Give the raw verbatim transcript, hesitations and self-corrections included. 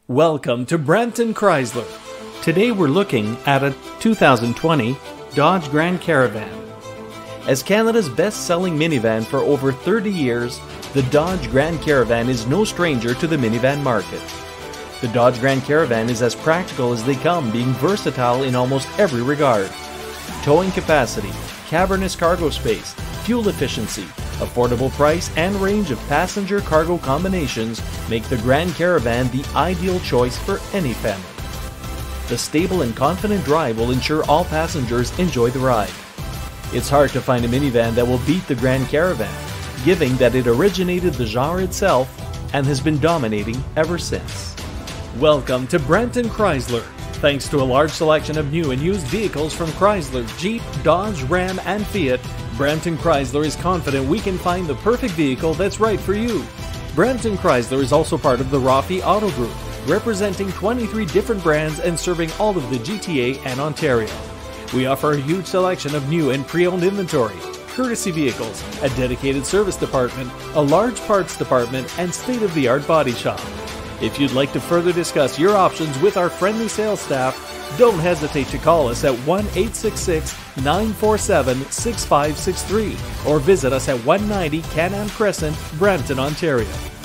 Welcome to Brampton Chrysler. Today we're looking at a two thousand twenty Dodge Grand-Caravan. As Canada's best-selling minivan for over thirty years, the Dodge Grand-Caravan is no stranger to the minivan market. The Dodge Grand-Caravan is as practical as they come, being versatile in almost every regard. Towing capacity, cavernous cargo space, fuel efficiency, affordable price, and range of passenger-cargo combinations make the Grand-Caravan the ideal choice for any family. The stable and confident drive will ensure all passengers enjoy the ride. It's hard to find a minivan that will beat the Grand-Caravan, given that it originated the genre itself and has been dominating ever since. Welcome to Brampton Chrysler. Thanks to a large selection of new and used vehicles from Chrysler, Jeep, Dodge, Ram, and Fiat, Brampton Chrysler is confident we can find the perfect vehicle that's right for you. Brampton Chrysler is also part of the Fri Auto Group, representing twenty-three different brands and serving all of the G T A and Ontario. We offer a huge selection of new and pre-owned inventory, courtesy vehicles, a dedicated service department, a large parts department, and state-of-the-art body shop. If you'd like to further discuss your options with our friendly sales staff, don't hesitate to call us at one eight six six, nine four seven, six five six three or visit us at one ninety Can-Am Crescent, Brampton, Ontario.